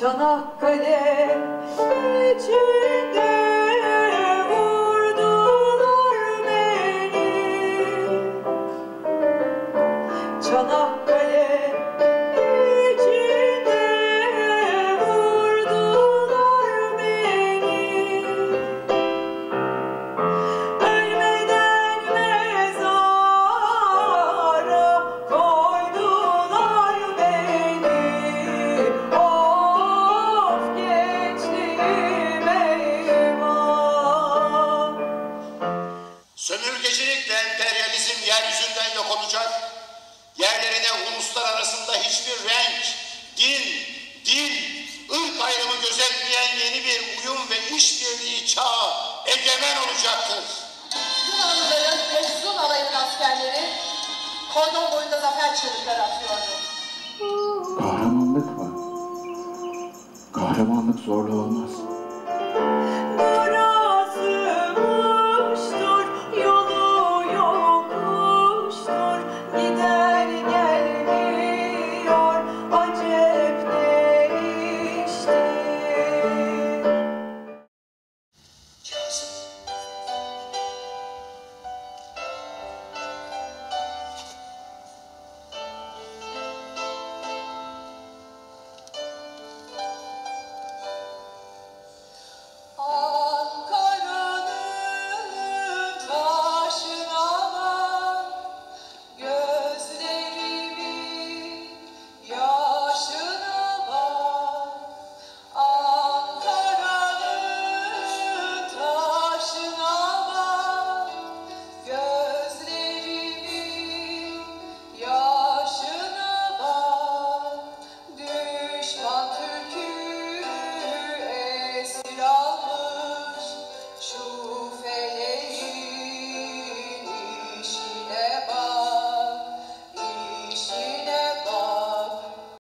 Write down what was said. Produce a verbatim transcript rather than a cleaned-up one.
Çanakkale içinde vurdular beni. Çanakkale içinde vurdular beni. Ölmeden mezara koydular beni. Of gençliğim eyvah. Sömürgecilikle emperyalizm yeryüzünden yok olacak. Yerlerine uluslar arasında hiçbir renk, din, dil, ırk ayrımı gözetmeyen yeni bir uyum ve işbirliği çağı egemen olacaktır. Yunanlıların Efsun alayının askerleri kordon boyunda zafer çığlıkları atıyordu. Kahramanlık mı? Kahramanlık zorla olmaz.